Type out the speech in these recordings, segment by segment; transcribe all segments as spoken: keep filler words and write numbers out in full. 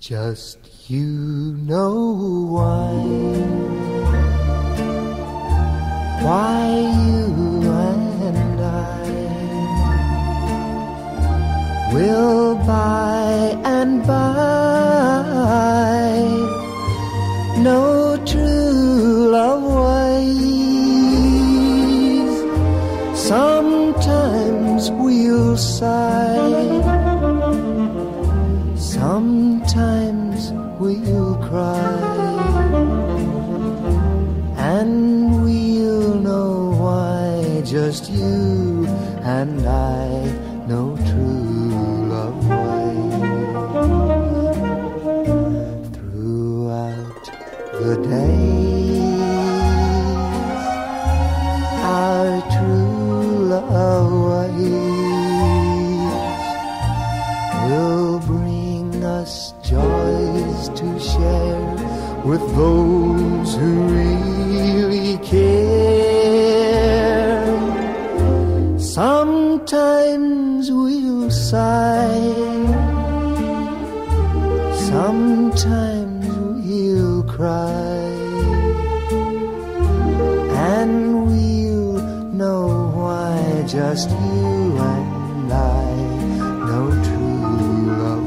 Just you know why, why you and I will by and by know true love ways. Sometimes we'll sigh, sometimes we'll cry, and we'll know why. Just you and I know true love ways. Throughout the days, our true love ways will bring us joys to share with those who really care. Sometimes we'll sigh, sometimes we'll cry, and we'll know why. Just you and I know true love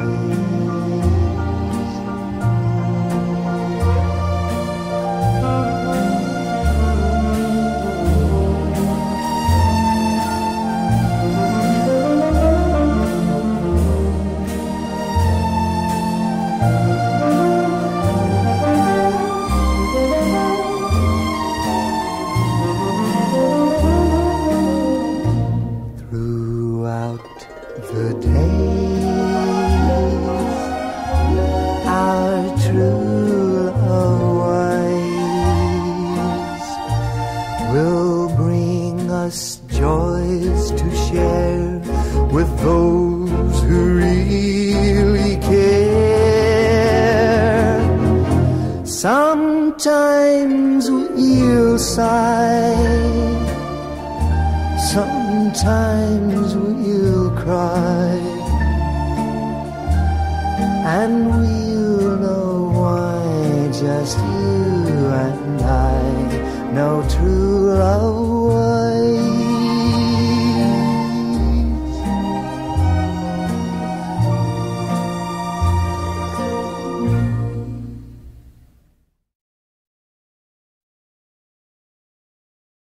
throughout the days. Our true love ways will bring us joys to share with those who really care. Sometimes we'll sigh, sometimes we'll cry, and we'll know why. Just you and I know true love